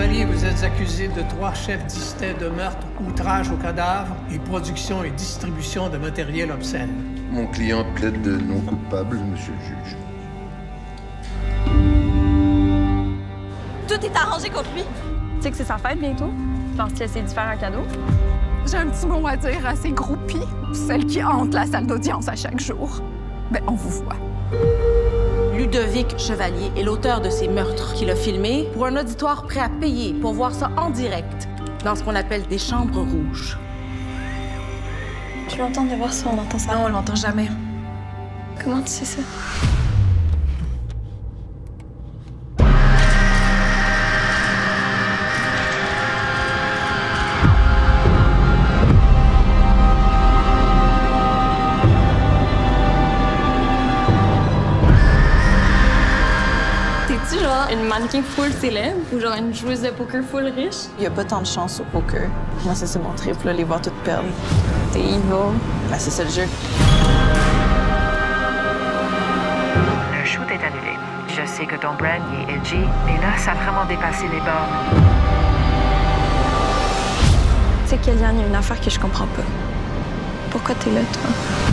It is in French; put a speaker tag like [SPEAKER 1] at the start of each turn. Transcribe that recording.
[SPEAKER 1] Chevalier, vous êtes accusé de 3 chefs distincts de meurtre, outrage au cadavre et production et distribution de matériel obscène.
[SPEAKER 2] Mon client plaide de non coupable, monsieur le juge.
[SPEAKER 3] Tout est arrangé contre lui.
[SPEAKER 4] Tu sais que c'est sa fête bientôt? Penses-tu qu'il essaie de faire un cadeau?
[SPEAKER 5] J'ai un petit mot à dire à ces groupies, celles qui hantent la salle d'audience à chaque jour. Ben, on vous voit.
[SPEAKER 3] Ludovic Chevalier est l'auteur de ces meurtres qu'il a filmés pour un auditoire prêt à payer pour voir ça en direct dans ce qu'on appelle des chambres rouges.
[SPEAKER 6] Tu l'entends de voir ça, on entend ça.
[SPEAKER 3] Non, on l'entend jamais.
[SPEAKER 6] Comment tu sais ça?
[SPEAKER 4] T'es-tu genre une mannequin full célèbre ou genre une joueuse de poker full riche?
[SPEAKER 7] Il n'y a pas tant de chance au poker. Moi, ça, c'est mon trip, là, les voir toutes perdre. T'es evil. Ben, c'est ça le jeu.
[SPEAKER 8] Le shoot est annulé. Je sais que ton brand est edgy, mais là, ça a vraiment dépassé les bornes.
[SPEAKER 6] Tu sais, Kellyanne, il y a une affaire que je comprends pas. Pourquoi t'es là, toi?